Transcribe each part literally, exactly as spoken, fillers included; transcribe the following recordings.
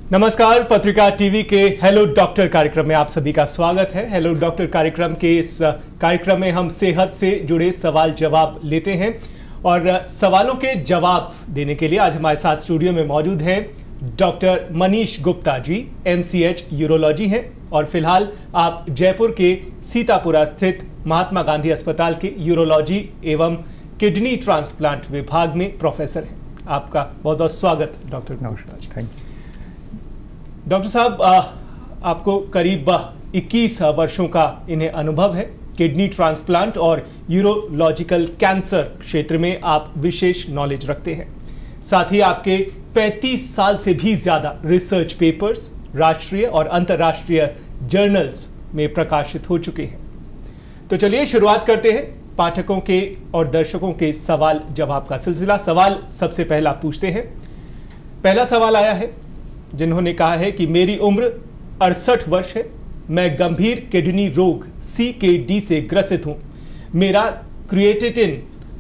नमस्कार, पत्रिका टीवी के हेलो डॉक्टर कार्यक्रम में आप सभी का स्वागत है। हेलो डॉक्टर कार्यक्रम के इस कार्यक्रम में हम सेहत से जुड़े सवाल जवाब लेते हैं और सवालों के जवाब देने के लिए आज हमारे साथ स्टूडियो में मौजूद हैं doctor Manish Gupta ji, MCh urology हैं और फिलहाल आप जयपुर के सीतापुरा स्थित महात्मा गांधी अस्पताल के यूरोलॉजी एवं किडनी ट्रांसप्लांट विभाग में प्रोफेसर हैं। आपका बहुत बहुत स्वागत doctor Gupta ji. Thank you doctor साहब, आपको करीब इक्कीस वर्षों का इन्हें अनुभव है। किडनी ट्रांसप्लांट और यूरोलॉजिकल कैंसर क्षेत्र में आप विशेष नॉलेज रखते हैं। साथ ही आपके पैंतीस साल से भी ज़्यादा रिसर्च पेपर्स राष्ट्रीय और अंतर्राष्ट्रीय जर्नल्स में प्रकाशित हो चुके हैं। तो चलिए शुरुआत करते हैं पाठकों के और दर्शकों के सवाल जवाब का सिलसिला। सवाल सबसे पहला पूछते हैं। पहला सवाल आया है जिन्होंने कहा है कि मेरी उम्र अड़सठ वर्ष है, मैं गंभीर किडनी रोग सी के डी से ग्रसित हूं। मेरा क्रिएटिनिन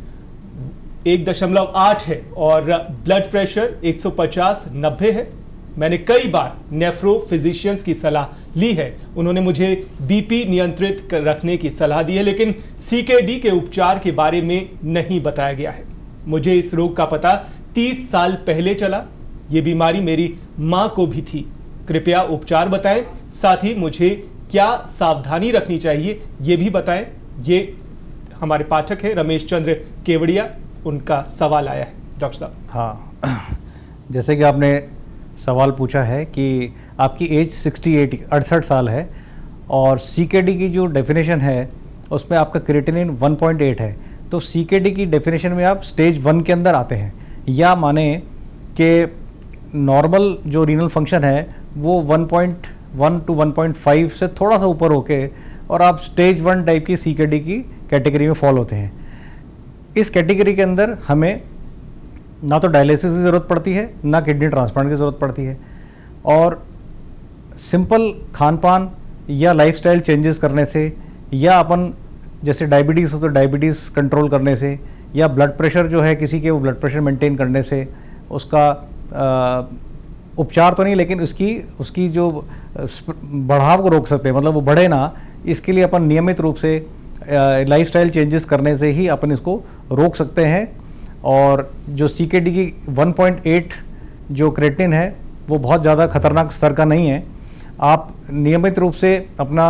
एक दशमलव आठ है और ब्लड प्रेशर एक सौ पचास नब्बे है। मैंने कई बार नेफ्रो फिजिशियंस की सलाह ली है, उन्होंने मुझे बीपी नियंत्रित कर रखने की सलाह दी है, लेकिन सी के डी के उपचार के बारे में नहीं बताया गया है। मुझे इस रोग का पता तीस साल पहले चला। ये बीमारी मेरी मां को भी थी। कृपया उपचार बताएं, साथ ही मुझे क्या सावधानी रखनी चाहिए ये भी बताएं। ये हमारे पाठक हैं रमेश चंद्र केवड़िया, उनका सवाल आया है डॉक्टर साहब। हाँ, जैसे कि आपने सवाल पूछा है कि आपकी एज अड़सठ अड़सठ साल है और सी के डी की जो डेफिनेशन है उसमें आपका क्रिएटिनिन वन पॉइंट एट है। तो सी के डी की डेफिनेशन में आप स्टेज वन के अंदर आते हैं, या माने कि नॉर्मल जो रीनल फंक्शन है वो one point one two one point five से थोड़ा सा ऊपर होके और आप स्टेज वन टाइप की सी के डी की कैटेगरी में फॉल होते हैं। इस कैटेगरी के अंदर हमें ना तो डायलिसिस की ज़रूरत पड़ती है, ना किडनी ट्रांसप्लांट की ज़रूरत पड़ती है, और सिंपल खान पान या लाइफस्टाइल चेंजेस करने से, या अपन जैसे डायबिटीज़ हो तो डायबिटीज़ कंट्रोल करने से, या ब्लड प्रेशर जो है किसी के वो ब्लड प्रेशर मेंटेन करने से उसका आ, उपचार तो नहीं लेकिन उसकी उसकी जो बढ़ाव को रोक सकते हैं, मतलब वो बढ़े ना, इसके लिए अपन नियमित रूप से लाइफस्टाइल चेंजेस करने से ही अपन इसको रोक सकते हैं। और जो सी के डी की वन पॉइंट एट जो क्रिएटिनिन है वो बहुत ज़्यादा खतरनाक स्तर का नहीं है। आप नियमित रूप से अपना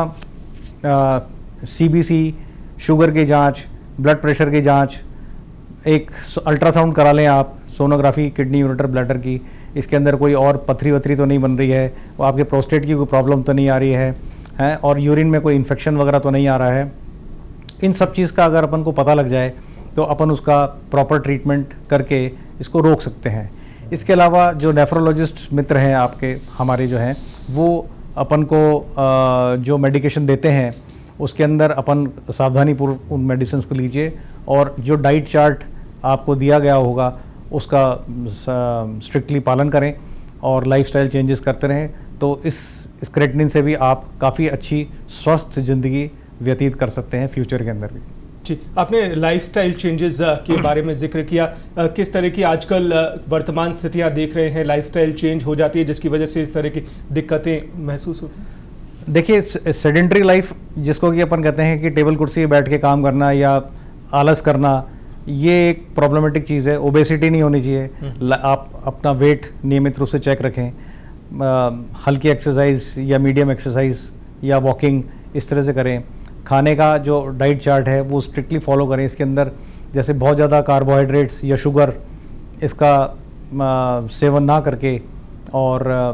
सी बी सी, शुगर की जांच, ब्लड प्रेशर की जांच, एक अल्ट्रासाउंड करा लें आप, सोनोग्राफी किडनी यूरेटर ब्लैडर की, इसके अंदर कोई और पथरी वथरी तो नहीं बन रही है, वो आपके प्रोस्टेट की कोई प्रॉब्लम तो नहीं आ रही है, हैं, और यूरिन में कोई इन्फेक्शन वगैरह तो नहीं आ रहा है। इन सब चीज़ का अगर अपन को पता लग जाए तो अपन उसका प्रॉपर ट्रीटमेंट करके इसको रोक सकते हैं। इसके अलावा जो नेफ्रोलॉजिस्ट मित्र हैं आपके हमारे जो हैं, वो अपन को जो मेडिकेशन देते हैं उसके अंदर अपन सावधानीपूर्वक उन मेडिसिन को लीजिए, और जो डाइट चार्ट आपको दिया गया होगा उसका स्ट्रिक्टली पालन करें और लाइफस्टाइल चेंजेस करते रहें। तो इस इस क्रिएटिनिन से भी आप काफ़ी अच्छी स्वस्थ ज़िंदगी व्यतीत कर सकते हैं फ्यूचर के अंदर भी। जी, आपने लाइफस्टाइल चेंजेस के बारे में जिक्र किया। किस तरह की आजकल वर्तमान स्थितियां देख रहे हैं, लाइफस्टाइल चेंज हो जाती है जिसकी वजह से इस तरह की दिक्कतें महसूस होती हैं? देखिए, सेडेंटरी लाइफ जिसको कि अपन कहते हैं कि टेबल कुर्सी पे बैठ के काम करना या आलस करना, ये एक प्रॉब्लमेटिक चीज़ है। ओबेसिटी नहीं होनी चाहिए। आप अपना वेट नियमित रूप से चेक रखें, आ, हल्की एक्सरसाइज या मीडियम एक्सरसाइज या वॉकिंग इस तरह से करें। खाने का जो डाइट चार्ट है वो स्ट्रिक्टली फॉलो करें। इसके अंदर जैसे बहुत ज़्यादा कार्बोहाइड्रेट्स या शुगर इसका आ, सेवन ना करके, और आ,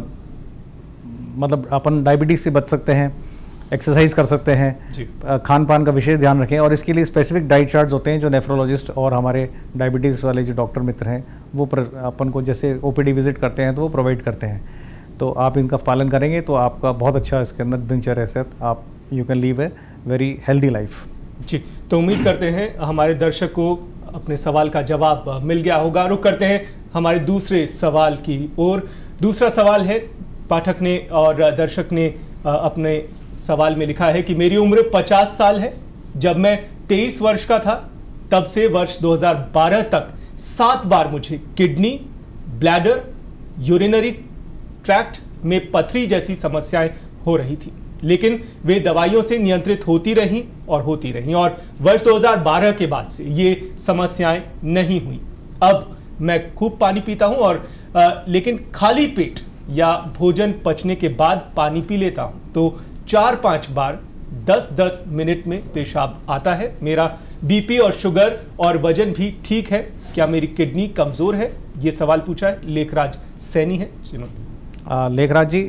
मतलब अपन डायबिटीज़ से बच सकते हैं, एक्सरसाइज कर सकते हैं, खान पान का विशेष ध्यान रखें। और इसके लिए स्पेसिफिक डाइट चार्ट्स होते हैं जो नेफ्रोलॉजिस्ट और हमारे डायबिटीज़ वाले जो डॉक्टर मित्र हैं वो अपन को जैसे ओ पी डी विजिट करते हैं तो वो प्रोवाइड करते हैं। तो आप इनका पालन करेंगे तो आपका बहुत अच्छा इसके अंदर दिनचर्या से आप you can live a very healthy life. जी, तो उम्मीद करते हैं हमारे दर्शक को अपने सवाल का जवाब मिल गया होगा। रुक करते हैं हमारे दूसरे सवाल की ओर। दूसरा सवाल है, पाठक ने और दर्शक ने अपने सवाल में लिखा है कि मेरी उम्र पचास साल है। जब मैं तेईस वर्ष का था तब से वर्ष दो हज़ार बारह तक सात बार मुझे किडनी, ब्लैडर, यूरिनरी ट्रैक्ट में पथरी जैसी समस्याएं हो रही थी, लेकिन वे दवाइयों से नियंत्रित होती रहीं और होती रहीं और वर्ष दो हज़ार बारह के बाद से ये समस्याएं नहीं हुई। अब मैं खूब पानी पीता हूं और आ, लेकिन खाली पेट या भोजन पचने के बाद पानी पी लेता हूं तो चार पांच बार दस दस मिनट में पेशाब आता है। मेरा बीपी और शुगर और वजन भी ठीक है। क्या मेरी किडनी कमजोर है? ये सवाल पूछा है लेखराज सैनी है। लेखराज जी,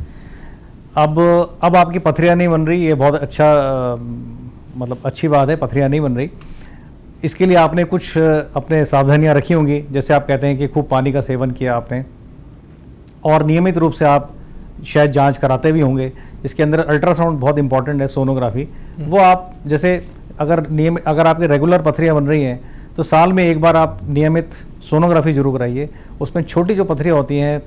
अब अब आपकी पथरियाँ नहीं बन रही, ये बहुत अच्छा आ, मतलब अच्छी बात है, पथरियाँ नहीं बन रही। इसके लिए आपने कुछ अपने सावधानियां रखी होंगी, जैसे आप कहते हैं कि खूब पानी का सेवन किया आपने और नियमित रूप से आप शायद जांच कराते भी होंगे। इसके अंदर अल्ट्रासाउंड बहुत इंपॉर्टेंट है, सोनोग्राफी। वो आप जैसे अगर नियम अगर आपके रेगुलर पथरियाँ बन रही हैं तो साल में एक बार आप नियमित सोनोग्राफी जरूर कराइए। उसमें छोटी जो पथरियाँ होती हैं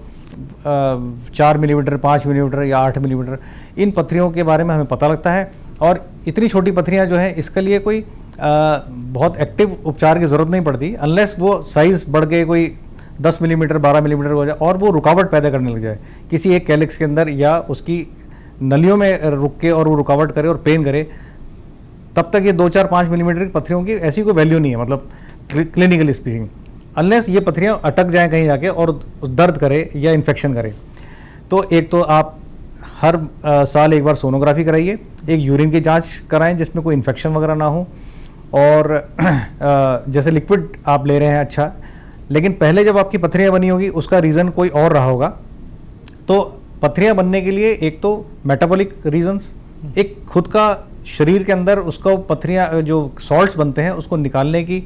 चार मिलीमीटर, पाँच मिलीमीटर या आठ मिलीमीटर, इन पथरियों के बारे में हमें पता लगता है। और इतनी छोटी पथरियाँ जो है इसके लिए कोई आ, बहुत एक्टिव उपचार की ज़रूरत नहीं पड़ती, अनलेस वो साइज़ बढ़ के कोई दस मिलीमीटर बारह मिलीमीटर हो जाए और वो रुकावट पैदा करने लग जाए किसी एक कैलिक्स के अंदर या उसकी नलियों में रुक के और वो रुकावट करे और पेन करे, तब तक ये दो चार पाँच मिलीमीटर की पथरियों की ऐसी कोई वैल्यू नहीं है, मतलब क्लिनिकली स्पीकिंग, अनलेस ये पथरियाँ अटक जाएँ कहीं जाके और दर्द करे या इन्फेक्शन करे। तो एक तो आप हर आ, साल एक बार सोनोग्राफी कराइए, एक यूरिन की जांच कराएं जिसमें कोई इन्फेक्शन वगैरह ना हो, और आ, जैसे लिक्विड आप ले रहे हैं अच्छा, लेकिन पहले जब आपकी पथरियाँ बनी होगी उसका रीज़न कोई और रहा होगा। तो पथरियाँ बनने के लिए एक तो मेटाबॉलिक रीजंस, एक खुद का शरीर के अंदर उसको पथरियाँ जो सॉल्ट्स बनते हैं उसको निकालने की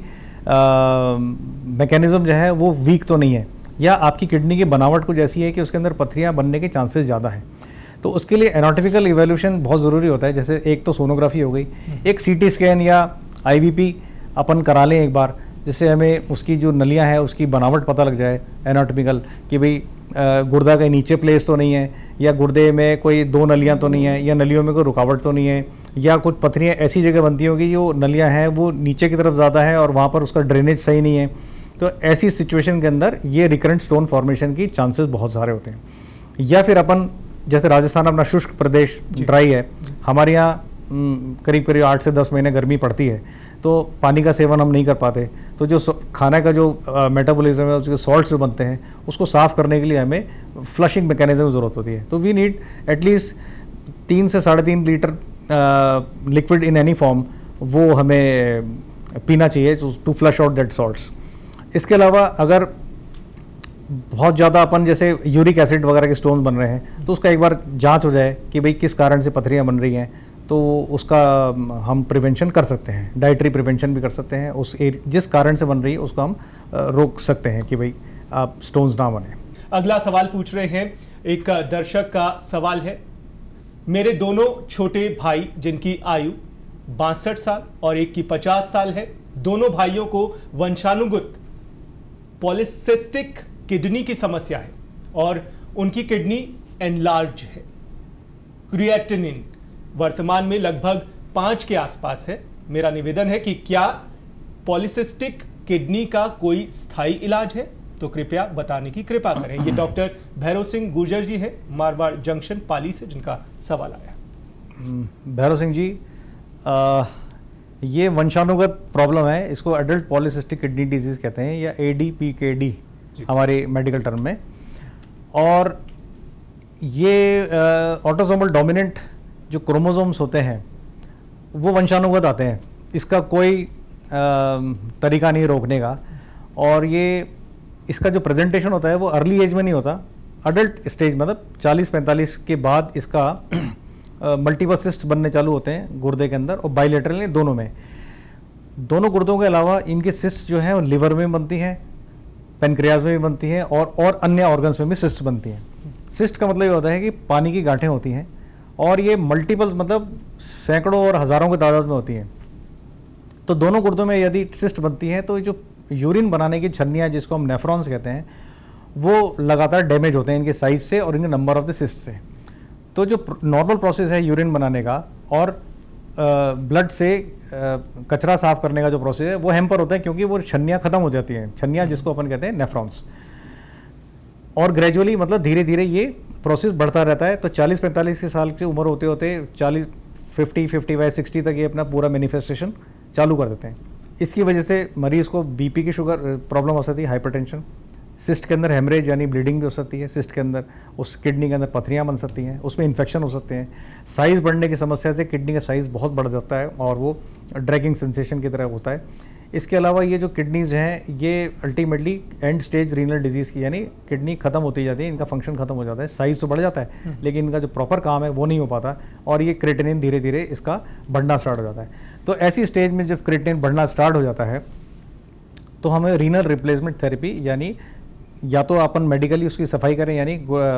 मैकेनिज्म जो है वो वीक तो नहीं है, या आपकी किडनी की बनावट कुछ ऐसी है कि उसके अंदर पथरियाँ बनने के चांसेस ज़्यादा हैं। तो उसके लिए एनाटॉमिकल इवैल्यूएशन बहुत ज़रूरी होता है। जैसे एक तो सोनोग्राफी हो गई, एक सीटी स्कैन या आईवीपी अपन करा लें एक बार, जिससे हमें उसकी जो नलियां हैं उसकी बनावट पता लग जाए एनाटॉमिकल, कि भाई गुर्दा के नीचे प्लेस तो नहीं है, या गुर्दे में कोई दो नलियां तो नहीं है, या नलियों में कोई रुकावट तो नहीं है, या कुछ पथरियाँ ऐसी जगह बनती होंगी जो नलियाँ हैं वो नीचे की तरफ ज़्यादा है और वहाँ पर उसका ड्रेनेज सही नहीं है। तो ऐसी सिचुएशन के अंदर ये रिकरेंट स्टोन फॉर्मेशन की चांसेस बहुत सारे होते हैं। या फिर अपन जैसे राजस्थान अपना शुष्क प्रदेश, ड्राई है, हमारे यहाँ करीब करीब आठ से दस महीने गर्मी पड़ती है, तो पानी का सेवन हम नहीं कर पाते, तो जो खाने का जो मेटाबॉलिज्म है उसके सॉल्ट्स जो बनते हैं उसको साफ़ करने के लिए हमें फ्लशिंग मैकेनिज्म की ज़रूरत होती है। तो वी नीड एटलीस्ट तीन से साढ़े तीन litre liquid in any form वो हमें पीना चाहिए to flush out that salts. इसके अलावा अगर बहुत ज़्यादा अपन जैसे यूरिक एसिड वगैरह के स्टोन बन रहे हैं तो उसका एक बार जांच हो जाए कि भाई किस कारण से पथरियाँ बन रही हैं, तो उसका हम प्रिवेंशन कर सकते हैं, डाइटरी प्रिवेंशन भी कर सकते हैं। उस जिस कारण से बन रही है उसको हम रोक सकते हैं कि भाई आप स्टोन्स ना बने। अगला सवाल पूछ रहे हैं, एक दर्शक का सवाल है, मेरे दोनों छोटे भाई जिनकी आयु बासठ साल और एक की पचास साल है, दोनों भाइयों को वंशानुगत पॉलिसिस्टिक किडनी की समस्या है और उनकी किडनी एनलार्ज है। क्रिएटिनिन वर्तमान में लगभग पाँच के आसपास है। मेरा निवेदन है कि क्या पॉलिसिस्टिक किडनी का कोई स्थायी इलाज है? तो कृपया बताने की कृपा करें। ये डॉक्टर भैरव सिंह गुर्जर जी है, मारवाड़ जंक्शन पाली से, जिनका सवाल आया। भैरव सिंह जी, आ, ये वंशानुगत प्रॉब्लम है, इसको एडल्ट पॉलिसिस्टिक किडनी डिजीज कहते हैं या A D P K D हमारे मेडिकल टर्म में। और ये ऑटोसोमल डोमिनेंट जो क्रोमोसोम्स होते हैं वो वंशानुगत आते हैं, इसका कोई आ, तरीका नहीं रोकने का। और ये इसका जो प्रेजेंटेशन होता है वो अर्ली एज में नहीं होता, अडल्ट स्टेज मतलब चालीस पैंतालीस के बाद इसका मल्टीपल सिस्ट बनने चालू होते हैं गुर्दे के अंदर, और बाइलेटरल दोनों में। दोनों गुर्दों के अलावा इनके सिस्ट जो हैं वो लिवर में बनती हैं, पेनक्रियाज में भी बनती हैं, और और अन्य ऑर्गन्स में भी सिस्ट बनती हैं। सिस्ट का मतलब ये होता है कि पानी की गांठें होती हैं, और ये मल्टीपल मतलब सैकड़ों और हज़ारों की तादाद में होती हैं। तो दोनों गुर्दों में यदि सिस्ट बनती है तो जो यूरिन बनाने की छन्नियाँ जिसको हम नेफ्रॉन्स कहते हैं वो लगातार डैमेज होते हैं इनके साइज से और इनके नंबर ऑफ द सिस्ट से। तो जो नॉर्मल प्रोसेस है यूरिन बनाने का और ब्लड से आ, कचरा साफ करने का जो प्रोसेस है वो हैम्पर होता है, क्योंकि वो छन्नियाँ खत्म हो जाती हैं, छन्नियाँ जिसको अपन कहते हैं नेफ्रॉन्स। और ग्रेजुअली मतलब धीरे धीरे ये प्रोसेस बढ़ता रहता है। तो चालीस पैंतालीस के साल की उम्र होते होते चालीस फिफ्टी फिफ्टी बाई सिक्सटी तक ये अपना पूरा मैनिफेस्टेशन चालू कर देते हैं। इसकी वजह से मरीज़ को बीपी की शुगर प्रॉब्लम हो सकती है, हाइपरटेंशन, सिस्ट के अंदर हेमरेज यानी ब्लीडिंग भी हो सकती है, सिस्ट के अंदर उस किडनी के अंदर पथरियाँ बन सकती हैं, उसमें इन्फेक्शन हो सकते हैं। साइज़ बढ़ने की समस्या से किडनी का साइज़ बहुत बढ़ जाता है और वो ड्रैगिंग सेंसेशन की तरह होता है। इसके अलावा ये जो किडनीज हैं ये ultimately end stage renal disease की, यानी किडनी खत्म होती जाती है, इनका फंक्शन खत्म हो जाता है, साइज़ तो बढ़ जाता है लेकिन इनका जो प्रॉपर काम है वो नहीं हो पाता और ये क्रिएटिनिन धीरे धीरे इसका बढ़ना स्टार्ट हो जाता है। तो ऐसी स्टेज में जब क्रिएटिनिन बढ़ना स्टार्ट हो जाता है तो हमें रीनल रिप्लेसमेंट थेरेपी, यानी या तो अपन मेडिकली उसकी सफाई करें, यानी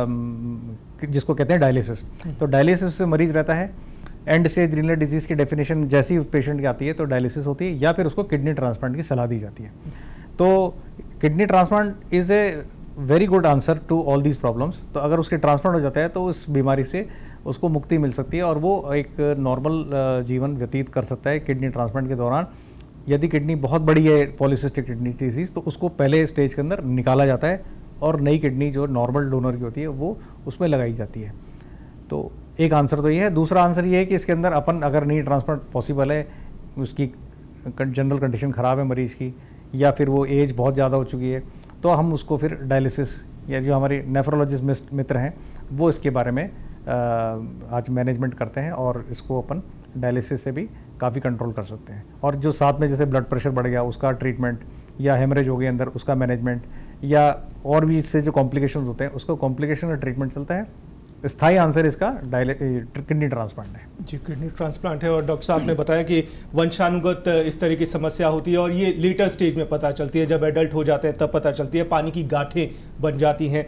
जिसको कहते हैं डायलिसिस। तो डायलिसिस से मरीज रहता है, एंड स्टेज रीनल डिजीज़ की डेफिनेशन जैसी पेशेंट की आती है तो डायलिसिस होती है या फिर उसको किडनी ट्रांसप्लांट की सलाह दी जाती है। तो kidney transplant is a very good answer to all these problems. तो अगर उसके ट्रांसप्लांट हो जाता है तो उस बीमारी से उसको मुक्ति मिल सकती है और वो एक नॉर्मल जीवन व्यतीत कर सकता है किडनी ट्रांसप्लांट के दौरान। यदि किडनी बहुत बड़ी है, पॉलीसिस्टिक किडनी डिजीज़, तो उसको पहले स्टेज के अंदर निकाला जाता है और नई किडनी जो नॉर्मल डोनर की होती है वो उसमें लगाई जाती है। तो एक आंसर तो ये है। दूसरा आंसर ये है कि इसके अंदर अपन अगर नी ट्रांसप्लांट पॉसिबल है, उसकी जनरल कंडीशन ख़राब है मरीज़ की या फिर वो एज बहुत ज़्यादा हो चुकी है, तो हम उसको फिर डायलिसिस, या जो हमारे नेफ्रोलॉजिस्ट मित्र हैं वो इसके बारे में आ, आज मैनेजमेंट करते हैं और इसको अपन डायलिसिस से भी काफ़ी कंट्रोल कर सकते हैं। और जो साथ में जैसे ब्लड प्रेशर बढ़ गया उसका ट्रीटमेंट, या हेमरेज हो गया अंदर उसका मैनेजमेंट, या और भी इससे जो कॉम्प्लिकेशंस होते हैं उसका कॉम्प्लिकेशन का ट्रीटमेंट चलता है। स्थायी आंसर इसका किडनी ट्रांसप्लांट है। जी, किडनी ट्रांसप्लांट है। और डॉक्टर साहब ने बताया कि वंशानुगत इस तरह की समस्या होती है और ये लेटर स्टेज में पता चलती है, जब एडल्ट हो जाते हैं तब पता चलती है, पानी की गांठें बन जाती हैं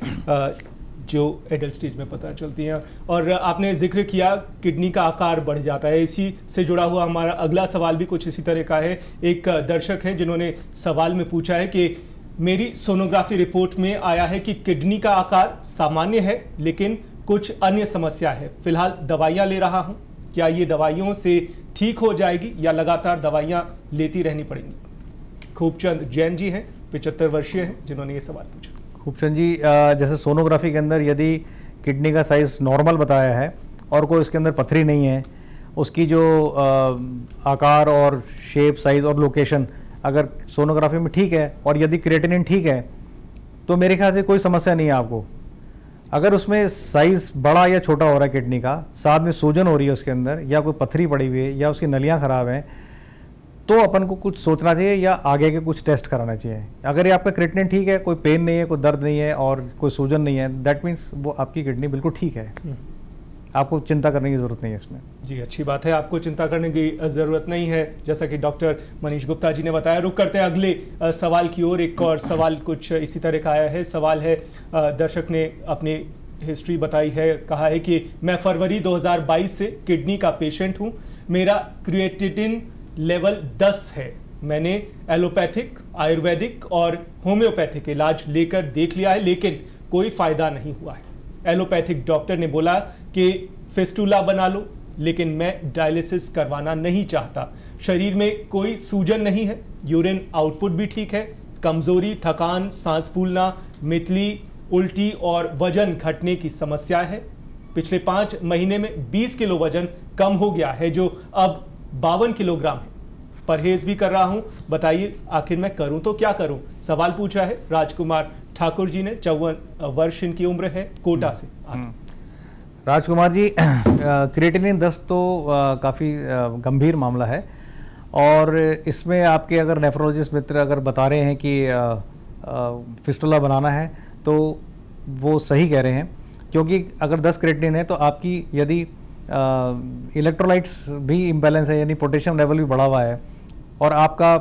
जो एडल्ट स्टेज में पता चलती हैं। और आपने जिक्र किया किडनी का आकार बढ़ जाता है, इसी से जुड़ा हुआ हमारा अगला सवाल भी कुछ इसी तरह का है। एक दर्शक हैं जिन्होंने सवाल में पूछा है कि मेरी सोनोग्राफी रिपोर्ट में आया है कि किडनी का आकार सामान्य है लेकिन कुछ अन्य समस्या है, फिलहाल दवाइयाँ ले रहा हूँ, क्या ये दवाइयों से ठीक हो जाएगी या लगातार दवाइयाँ लेती रहनी पड़ेंगी? खूबचंद जैन जी हैं, पचहत्तर वर्षीय हैं, जिन्होंने ये सवाल पूछा। खूबचंद जी, जैसे सोनोग्राफी के अंदर यदि किडनी का साइज़ नॉर्मल बताया है और कोई उसके अंदर पथरी नहीं है, उसकी जो आकार और शेप, साइज़ और लोकेशन अगर सोनोग्राफी में ठीक है और यदि क्रिएटिनिन ठीक है तो मेरे ख्याल से कोई समस्या नहीं है आपको। अगर उसमें साइज़ बड़ा या छोटा हो रहा है किडनी का, साथ में सूजन हो रही है उसके अंदर, या कोई पथरी पड़ी हुई है, या उसकी नलियाँ ख़राब हैं, तो अपन को कुछ सोचना चाहिए या आगे के कुछ टेस्ट कराना चाहिए। अगर ये आपका क्रिएटिनिन ठीक है, कोई पेन नहीं है, कोई दर्द नहीं है और कोई सूजन नहीं है, दैट मीन्स वो आपकी किडनी बिल्कुल ठीक है, आपको चिंता करने की ज़रूरत नहीं है इसमें। जी, अच्छी बात है, आपको चिंता करने की ज़रूरत नहीं है, जैसा कि डॉक्टर मनीष गुप्ता जी ने बताया। रुक करते हैं अगले सवाल की ओर। एक और सवाल कुछ इसी तरह का आया है। सवाल है, दर्शक ने अपनी हिस्ट्री बताई है, कहा है कि मैं फरवरी दो हज़ार बाईस से किडनी का पेशेंट हूँ, मेरा क्रिएटिनिन लेवल दस है, मैंने एलोपैथिक, आयुर्वेदिक और होम्योपैथिक इलाज लेकर देख लिया है लेकिन कोई फ़ायदा नहीं हुआ है। एलोपैथिक डॉक्टर ने बोला कि फिस्टुला बना लो, लेकिन मैं डायलिसिस करवाना नहीं चाहता। शरीर में कोई सूजन नहीं है, यूरिन आउटपुट भी ठीक है, कमजोरी, थकान, सांस फूलना, मितली, उल्टी और वजन घटने की समस्या है। पिछले पाँच महीने में बीस किलो वजन कम हो गया है जो अब बावन किलोग्राम है। परहेज भी कर रहा हूं, बताइए आखिर मैं करूं तो क्या करूं? सवाल पूछा है राजकुमार ठाकुर जी ने, चौवन वर्ष इनकी उम्र है, कोटा से। राजकुमार जी, क्रिएटिनिन दस तो काफ़ी गंभीर मामला है और इसमें आपके अगर नेफ्रोलॉजिस्ट मित्र अगर बता रहे हैं कि फिस्टुला बनाना है तो वो सही कह रहे हैं, क्योंकि अगर दस क्रिएटिनिन है तो आपकी यदि इलेक्ट्रोलाइट्स भी इम्बैलेंस है, यानी पोटेशियम लेवल भी बढ़ा हुआ है और आपका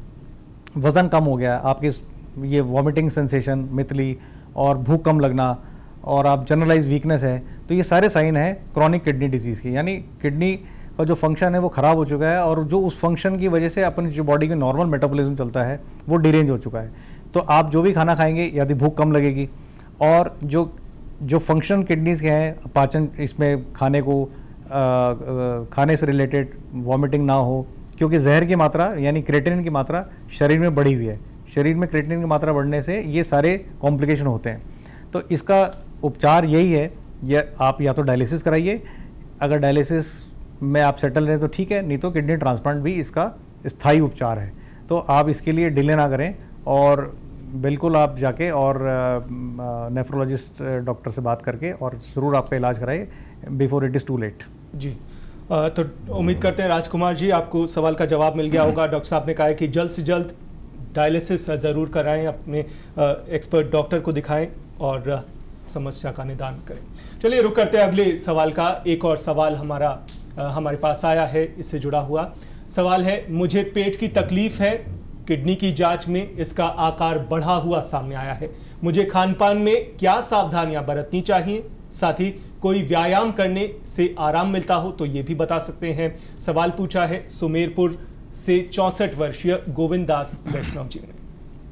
वज़न कम हो गया, आपकी ये वॉमिटिंग सेंसेशन, मितली और भूख कम लगना और आप जनरलाइज वीकनेस है, तो ये सारे साइन हैं क्रॉनिक किडनी डिजीज़ की, यानी किडनी का जो फंक्शन है वो ख़राब हो चुका है और जो उस फंक्शन की वजह से अपनी जो बॉडी में नॉर्मल मेटाबॉलिज्म चलता है वो डिरेंज हो चुका है। तो आप जो भी खाना खाएंगे यदि भूख कम लगेगी और जो जो फंक्शन किडनीज़ के हैं, पाचन, इसमें खाने को आ, आ, खाने से रिलेटेड वॉमिटिंग ना हो, क्योंकि जहर की मात्रा यानी क्रिएटिनिन की मात्रा शरीर में बढ़ी हुई है। शरीर में क्रिएटिनिन की मात्रा बढ़ने से ये सारे कॉम्प्लिकेशन होते हैं। तो इसका उपचार यही है ये आप या तो डायलिसिस कराइए, अगर डायलिसिस में आप सेटल रहे तो ठीक है, नहीं तो किडनी ट्रांसप्लांट भी इसका स्थायी उपचार है। तो आप इसके लिए डिले ना करें और बिल्कुल आप जाके और नेफ्रोलॉजिस्ट डॉक्टर से बात करके और ज़रूर आपका इलाज कराइए before it is too late. जी, तो उम्मीद करते हैं राजकुमार जी आपको सवाल का जवाब मिल गया होगा। डॉक्टर साहब ने कहा है कि जल्द से जल्द डायलिसिस ज़रूर कराएं, अपने एक्सपर्ट डॉक्टर को दिखाएं और समस्या का निदान करें। चलिए रुक करते हैं अगले सवाल का। एक और सवाल हमारा हमारे पास आया है, इससे जुड़ा हुआ सवाल है, मुझे पेट की तकलीफ है, किडनी की जांच में इसका आकार बढ़ा हुआ सामने आया है, मुझे खानपान में क्या सावधानियां बरतनी चाहिए, साथ ही कोई व्यायाम करने से आराम मिलता हो तो ये भी बता सकते हैं। सवाल पूछा है सुमेरपुर से चौंसठ वर्षीय गोविंद दास वैष्णव जी ने।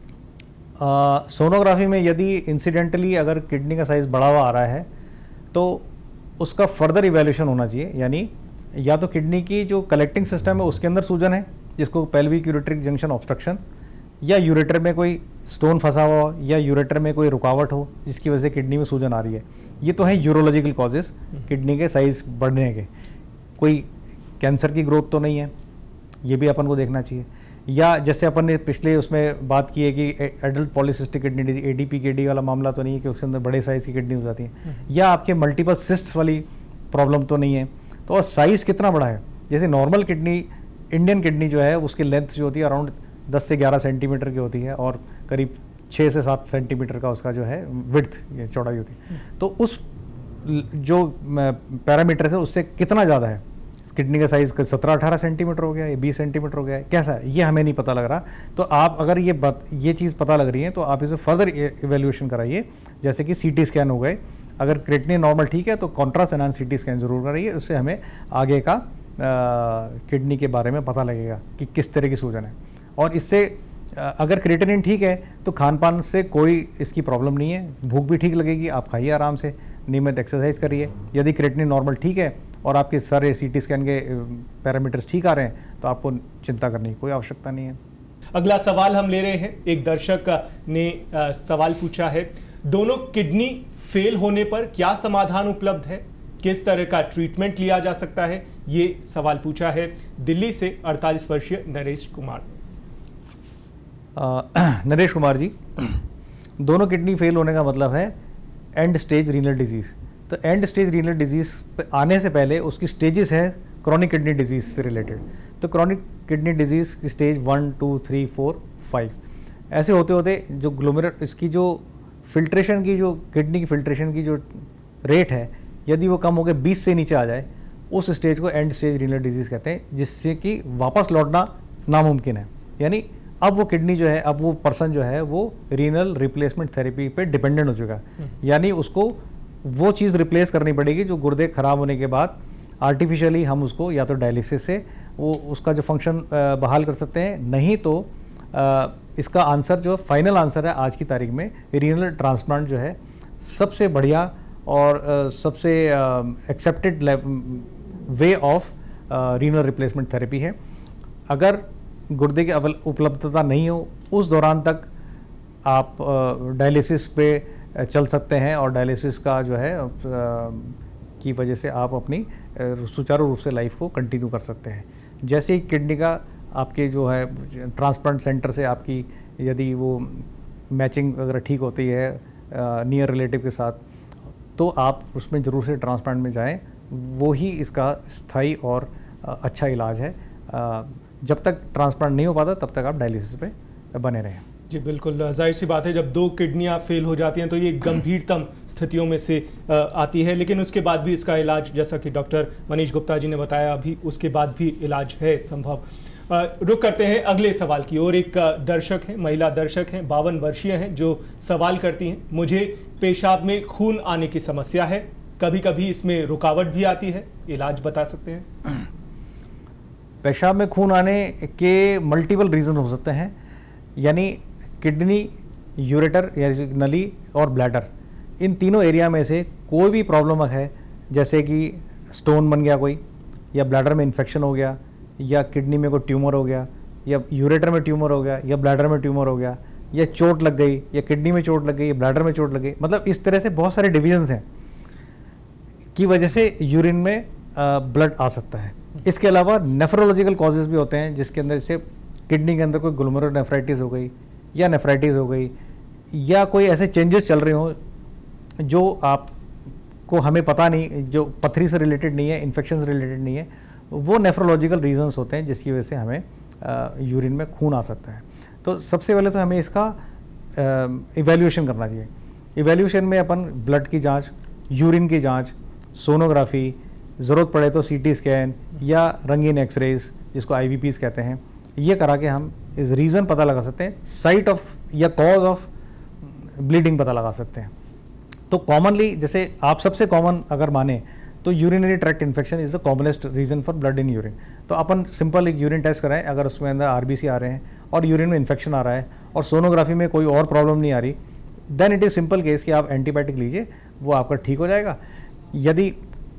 सोनोग्राफी में यदि इंसिडेंटली अगर किडनी का साइज बढ़ा हुआ आ रहा है तो उसका फर्दर इवैल्यूएशन होना चाहिए, यानी या तो किडनी की जो कलेक्टिंग सिस्टम है उसके अंदर सूजन है जिसको पेल्विक यूरेट्रिक जंक्शन ऑब्स्ट्रक्शन, या यूरेटर में कोई स्टोन फंसा हुआ हो, या यूरेटर में कोई रुकावट हो जिसकी वजह से किडनी में सूजन आ रही है। ये तो है यूरोलॉजिकल कॉजेज किडनी के साइज बढ़ने के। कोई कैंसर की ग्रोथ तो नहीं है, ये भी अपन को देखना चाहिए। या जैसे अपन ने पिछले उसमें बात की है कि adult polycystic kidney disease A D P K D वाला मामला तो नहीं है कि उसके अंदर बड़े साइज़ की किडनी हो जाती है, या आपके मल्टीपल सिस्ट्स वाली प्रॉब्लम तो नहीं है। तो और साइज़ कितना बड़ा है, जैसे नॉर्मल किडनी इंडियन किडनी जो है उसकी लेंथ जो होती है अराउंड दस से ग्यारह सेंटीमीटर की होती है और करीब छः से सात सेंटीमीटर का उसका जो है विड्थ चौड़ाई होती है। तो उस जो पैरामीटर है उससे कितना ज़्यादा है, किडनी का साइज़ सत्रह अठारह सेंटीमीटर हो गया है, बीस सेंटीमीटर हो गया है, कैसा है ये हमें नहीं पता लग रहा। तो आप अगर ये बात ये चीज़ पता लग रही है तो आप इसे फर्दर इवेल्यूएशन कराइए, जैसे कि सीटी स्कैन हो गए। अगर क्रिएटिनिन नॉर्मल ठीक है तो कॉन्ट्रास्ट एनहांस्ड सीटी स्कैन जरूर कराइए, उससे हमें आगे का किडनी के बारे में पता लगेगा कि किस तरह की सूजन है। और इससे अगर क्रिएटिनिन ठीक है तो खान पान से कोई इसकी प्रॉब्लम नहीं है, भूख भी ठीक लगेगी, आप खाइए आराम से, नियमित एक्सरसाइज करिए। यदि क्रिएटिनिन नॉर्मल ठीक है और आपके सारे सीटी स्कैन के पैरामीटर्स ठीक आ रहे हैं तो आपको चिंता करने की कोई आवश्यकता नहीं है। अगला सवाल हम ले रहे हैं। एक दर्शक ने आ, सवाल पूछा है, दोनों किडनी फेल होने पर क्या समाधान उपलब्ध है, किस तरह का ट्रीटमेंट लिया जा सकता है, ये सवाल पूछा है दिल्ली से अड़तालीस वर्षीय नरेश कुमार। नरेश कुमार जी, दोनों किडनी फेल होने का मतलब है एंड स्टेज रीनल डिजीज़। तो एंड स्टेज रीनल डिजीज़ आने से पहले उसकी स्टेजेस है क्रॉनिक किडनी डिजीज़ से रिलेटेड। तो क्रॉनिक किडनी डिजीज़ की stage one two three four five ऐसे होते होते जो ग्लोमेरुलर इसकी जो फिल्ट्रेशन की जो किडनी की फिल्ट्रेशन की जो रेट है यदि वो कम हो गए बीस से नीचे आ जाए, उस स्टेज को एंड स्टेज रीनल डिजीज़ कहते हैं, जिससे कि वापस लौटना नामुमकिन है। यानी अब वो किडनी जो है, अब वो पर्सन जो है वो रीनल रिप्लेसमेंट थेरेपी पे डिपेंडेंट हो चुका है, यानी उसको वो चीज़ रिप्लेस करनी पड़ेगी जो गुर्दे खराब होने के बाद आर्टिफिशियली हम उसको या तो डायलिसिस से वो उसका जो फंक्शन बहाल कर सकते हैं, नहीं तो आ, इसका आंसर जो फाइनल आंसर है आज की तारीख में रीनल ट्रांसप्लांट जो है सबसे बढ़िया और आ, सबसे accepted way of renal replacement therapy है। अगर गुर्दे की उपलब्धता नहीं हो उस दौरान तक आप डायलिसिस पे चल सकते हैं और डायलिसिस का जो है की वजह से आप अपनी सुचारू रूप से लाइफ को कंटिन्यू कर सकते हैं। जैसे ही किडनी का आपके जो है ट्रांसप्लांट सेंटर से आपकी यदि वो मैचिंग अगर ठीक होती है नियर रिलेटिव के साथ, तो आप उसमें ज़रूर से ट्रांसप्लांट में जाएं, वो ही इसका स्थायी और अच्छा इलाज है। जब तक ट्रांसप्लांट नहीं हो पाता तब तक आप डायलिसिस पे बने रहें। जी बिल्कुल, जाहिर सी बात है जब दो किडनियां फेल हो जाती हैं तो ये गंभीरतम स्थितियों में से आती है, लेकिन उसके बाद भी इसका इलाज, जैसा कि डॉक्टर मनीष गुप्ता जी ने बताया, अभी उसके बाद भी इलाज है संभव। रुक करते हैं अगले सवाल की ओर। एक दर्शक हैं, महिला दर्शक हैं, बावन वर्षीय हैं, जो सवाल करती हैं, मुझे पेशाब में खून आने की समस्या है, कभी कभी इसमें रुकावट भी आती है, इलाज बता सकते हैं? पेशाब में खून आने के मल्टीपल रीज़न हो सकते हैं, यानी किडनी, यूरेटर या नली और ब्लैडर, इन तीनों एरिया में से कोई भी प्रॉब्लम है, जैसे कि स्टोन बन गया कोई, या ब्लैडर में इन्फेक्शन हो गया, या किडनी में कोई ट्यूमर हो गया, या यूरेटर में ट्यूमर हो गया, या ब्लैडर में ट्यूमर हो गया, या चोट लग गई, या किडनी में चोट लग गई, या ब्लैडर में चोट लग गई, मतलब इस तरह से बहुत सारे डिविजन्स हैं। की वजह से यूरिन में ब्लड आ सकता है। इसके अलावा नेफ्रोलॉजिकल कॉजेज भी होते हैं, जिसके अंदर जैसे किडनी के अंदर कोई ग्लोमेरुलोनेफ्राइटिस हो गई या नेफ्राइटिस हो गई या कोई ऐसे चेंजेस चल रहे हो जो आपको हमें पता नहीं, जो पथरी से रिलेटेड नहीं है, इन्फेक्शन से रिलेटेड नहीं है, वो नेफ्रोलॉजिकल रीजंस होते हैं जिसकी वजह से हमें यूरिन में खून आ सकता है। तो सबसे पहले तो हमें इसका इवैल्यूएशन करना चाहिए। इवैल्यूएशन में अपन ब्लड की जांच, यूरिन की जांच, सोनोग्राफी, ज़रूरत पड़े तो सीटी स्कैन या रंगीन एक्सरेज जिसको आईवीपीस कहते हैं, ये करा के हम इस रीज़न पता लगा सकते हैं, साइट ऑफ या कॉज ऑफ ब्लीडिंग पता लगा सकते हैं। तो कॉमनली जैसे आप सबसे कॉमन अगर माने तो urinary tract infection is the commonest reason for blood in urine. तो अपन सिंपल एक यूरिन टेस्ट कराएं, अगर उसमें अंदर आरबीसी आ रहे हैं और यूरिन में इन्फेक्शन आ रहा है और सोनोग्राफी में कोई और प्रॉब्लम नहीं आ रही, then it is simple case कि आप एंटीबायोटिक लीजिए, वो आपका ठीक हो जाएगा। यदि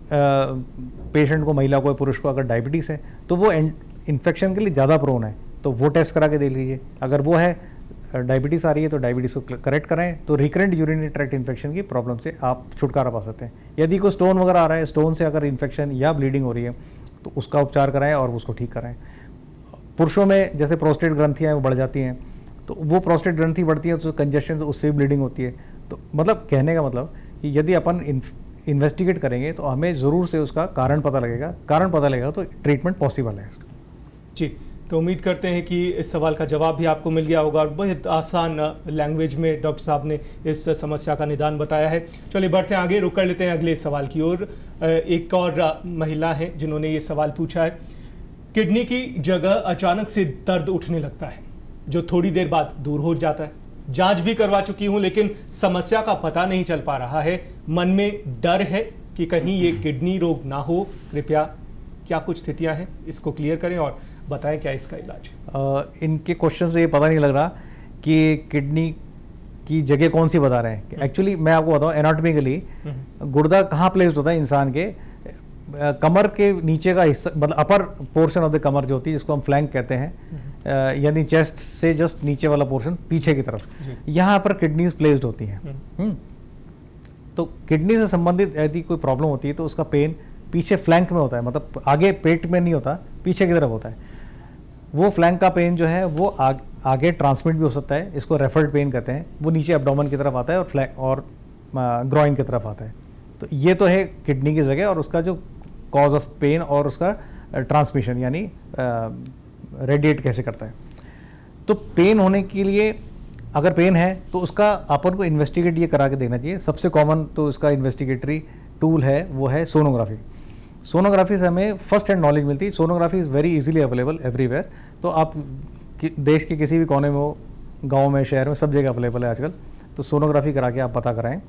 पेशेंट को, महिला को, पुरुष को अगर डायबिटीज़ है तो वो इन्फेक्शन के लिए ज़्यादा प्रोन है, तो वो टेस्ट करा के देख लीजिए। अगर वो है डायबिटीज़ आ रही है तो डायबिटीज़ को करेक्ट कराएं, तो रिकरेंट यूरिनरी ट्रैक्ट इन्फेक्शन की प्रॉब्लम से आप छुटकारा पा सकते हैं। यदि कोई स्टोन वगैरह आ रहा है, स्टोन से अगर इन्फेक्शन या ब्लीडिंग हो रही है तो उसका उपचार कराएं और उसको ठीक कराएं। पुरुषों में जैसे प्रोस्टेट ग्रंथियाँ वो बढ़ जाती हैं, तो वो प्रोस्टेट ग्रंथि बढ़ती है तो कंजेशन, उससे भी ब्लीडिंग होती है। तो मतलब कहने का मतलब कि यदि अपन इन्वेस्टिगेट करेंगे तो हमें ज़रूर से उसका कारण पता लगेगा, कारण पता लगेगा तो ट्रीटमेंट पॉसिबल है। जी, तो उम्मीद करते हैं कि इस सवाल का जवाब भी आपको मिल गया होगा और बहुत आसान लैंग्वेज में डॉक्टर साहब ने इस समस्या का निदान बताया है। चलिए बढ़ते हैं आगे, रुक कर लेते हैं अगले सवाल की ओर। एक और महिला है जिन्होंने ये सवाल पूछा है, किडनी की जगह अचानक से दर्द उठने लगता है जो थोड़ी देर बाद दूर हो जाता है। जांच भी करवा चुकी हूं लेकिन समस्या का पता नहीं चल पा रहा है। मन में डर है कि कहीं ये किडनी रोग ना हो। कृपया क्या कुछ स्थितियां हैं, इसको क्लियर करें और बताएं क्या इसका इलाज है। uh, इनके क्वेश्चन से ये पता नहीं लग रहा कि किडनी की जगह कौन सी बता रहे हैं। एक्चुअली मैं आपको बताऊं, एनाटॉमिकली गुर्दा कहाँ प्लेस्ड होता है इंसान के, uh, कमर के नीचे का हिस्सा, मतलब अपर पोर्शन ऑफ द कमर जो होती है, जिसको हम फ्लैंक कहते हैं, uh, यानी चेस्ट से जस्ट नीचे वाला पोर्शन पीछे की तरफ, यहाँ पर किडनीज प्लेस्ड होती हैं। hmm. तो किडनी से संबंधित यदि कोई प्रॉब्लम होती है तो उसका पेन पीछे फ्लैंक में होता है, मतलब आगे पेट में नहीं होता, पीछे की तरफ होता है। वो फ्लैंक का पेन जो है वो आग, आगे ट्रांसमिट भी हो सकता है, इसको रेफर्ड पेन कहते हैं। वो नीचे एब्डोमेन की तरफ आता है और फ्लैंक और ग्रॉइन की तरफ आता है। तो ये तो है किडनी की जगह और उसका जो कॉज ऑफ पेन और उसका ट्रांसमिशन यानी रेडिएट कैसे करता है। तो पेन होने के लिए अगर पेन है तो उसका अपन को इन्वेस्टिगेट ये करा के देखना चाहिए। सबसे कॉमन तो इसका इन्वेस्टिगेटरी टूल है वो है सोनोग्राफी। सोनोग्राफी से हमें फर्स्ट हैंड नॉलेज मिलती है। Sonography is very easily available everywhere. तो आप कि, देश के किसी भी कोने में हो, गांव में, शहर में, सब जगह अवेलेबल है आजकल। तो सोनोग्राफी करा के आप पता कराएं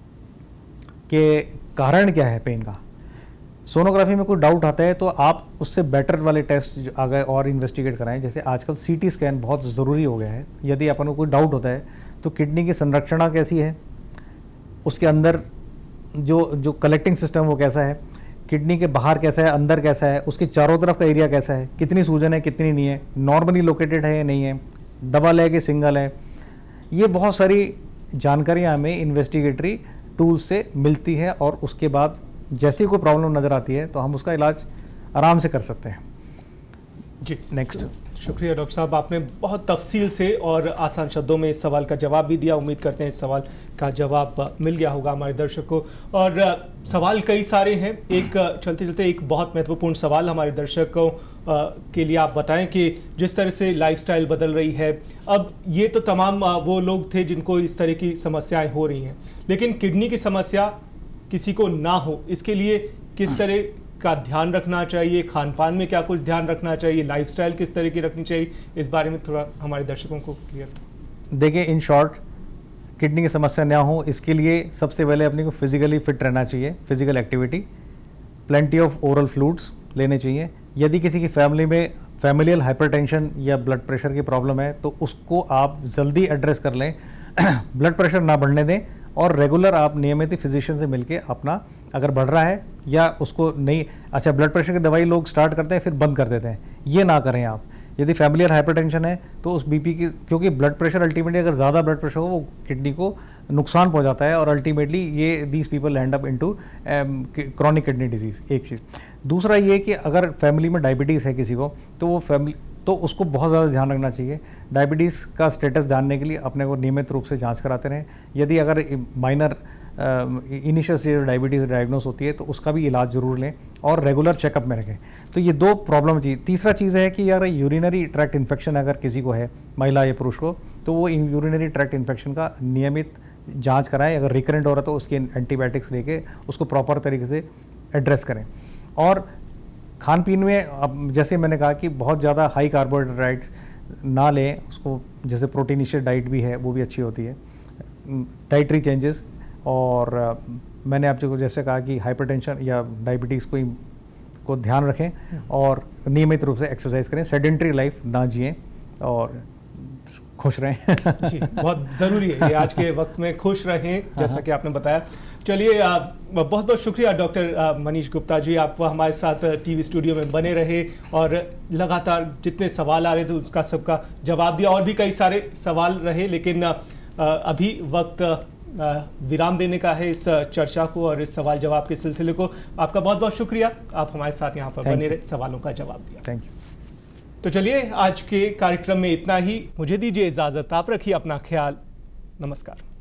कि कारण क्या है पेन का। सोनोग्राफी में कोई डाउट आता है तो आप उससे बेटर वाले टेस्ट आ गए और इन्वेस्टिगेट कराएं। जैसे आजकल सीटी स्कैन बहुत ज़रूरी हो गया है। यदि अपन को कोई डाउट होता है तो किडनी की संरचना कैसी है, उसके अंदर जो जो कलेक्टिंग सिस्टम वो कैसा है, किडनी के बाहर कैसा है, अंदर कैसा है, उसके चारों तरफ का एरिया कैसा है, कितनी सूजन है, कितनी नहीं है, नॉर्मली लोकेटेड है या नहीं है, डबल है कि सिंगल है। ये बहुत सारी जानकारियाँ हमें इन्वेस्टिगेटरी टूल्स से मिलती है और उसके बाद जैसी कोई प्रॉब्लम नज़र आती है तो हम उसका इलाज आराम से कर सकते हैं। जी, नेक्स्ट। शुक्रिया डॉक्टर साहब, आपने बहुत तफसील से और आसान शब्दों में इस सवाल का जवाब भी दिया। उम्मीद करते हैं इस सवाल का जवाब मिल गया होगा हमारे दर्शक को। और सवाल कई सारे हैं, एक चलते चलते एक बहुत महत्वपूर्ण सवाल हमारे दर्शकों के लिए आप बताएं कि जिस तरह से लाइफस्टाइल बदल रही है, अब ये तो तमाम वो लोग थे जिनको इस तरह की समस्याएँ हो रही हैं, लेकिन किडनी की समस्या किसी को ना हो इसके लिए किस तरह का ध्यान रखना चाहिए, खान पान में क्या कुछ ध्यान रखना चाहिए, लाइफस्टाइल किस तरह की रखनी चाहिए, इस बारे में थोड़ा हमारे दर्शकों को क्लियर। देखिए, इन शॉर्ट, किडनी की समस्या ना हो इसके लिए सबसे पहले अपने को फिजिकली फिट रहना चाहिए। Physical activity, plenty of oral fluids लेने चाहिए। यदि किसी की फैमिली में फैमिलियल हाइपरटेंशन या ब्लड प्रेशर की प्रॉब्लम है तो उसको आप जल्दी एड्रेस कर लें, ब्लड प्रेशर ना बढ़ने दें और रेगुलर आप नियमित ही फिजिशियन से मिलके अपना, अगर बढ़ रहा है या उसको नहीं, अच्छा ब्लड प्रेशर की दवाई लोग स्टार्ट करते हैं फिर बंद कर देते हैं, ये ना करें आप। यदि फैमिलियल हाइपरटेंशन है तो उस बीपी की, क्योंकि ब्लड प्रेशर अल्टीमेटली अगर ज़्यादा ब्लड प्रेशर हो वो किडनी को नुकसान पहुंचाता है और अल्टीमेटली ये these people land up into chronic kidney disease. एक चीज़। दूसरा ये कि अगर फैमिली में डायबिटीज़ है किसी को, तो वो फैमिली तो उसको बहुत ज़्यादा ध्यान रखना चाहिए। डायबिटीज़ का स्टेटस जानने के लिए अपने को नियमित रूप से जांच कराते रहें। यदि अगर minor initial stage diabetes diagnose होती है तो उसका भी इलाज ज़रूर लें और रेगुलर चेकअप में रखें। तो ये दो प्रॉब्लम चीज़। तीसरा चीज़ है कि यार यूरिनरी ट्रैक्ट इन्फेक्शन अगर किसी को है, महिला या पुरुष को, तो वो यूरिनरी ट्रैक्ट इन्फेक्शन का नियमित जांच कराएं। अगर रिकरेंट हो रहा है तो उसके एंटीबायोटिक्स लेके उसको प्रॉपर तरीके से एड्रेस करें। और खान पीन में अब जैसे मैंने कहा कि बहुत ज़्यादा हाई कार्बोहाइड्रेट ना लें, उसको जैसे प्रोटीनिशियस डाइट भी है वो भी अच्छी होती है। डाइटरी चेंजेस, और मैंने आपको जैसे कहा कि हाइपरटेंशन या डायबिटीज़ को को ध्यान रखें और नियमित रूप से एक्सरसाइज करें, सेडेंटरी लाइफ ना जिएं और खुश रहें। जी, बहुत ज़रूरी है ये आज के वक्त में, खुश रहें जैसा कि आपने बताया। चलिए, बहुत बहुत शुक्रिया डॉक्टर मनीष गुप्ता जी, आप हमारे साथ टीवी स्टूडियो में बने रहे और लगातार जितने सवाल आ रहे थे उसका सबका जवाब दिया। और भी कई सारे सवाल रहे, लेकिन अभी वक्त विराम देने का है इस चर्चा को और इस सवाल जवाब के सिलसिले को। आपका बहुत बहुत शुक्रिया, आप हमारे साथ यहाँ पर बने रहे, सवालों का जवाब दिया। Thank you. तो चलिए, आज के कार्यक्रम में इतना ही। मुझे दीजिए इजाज़त, आप रखिए अपना ख्याल। नमस्कार।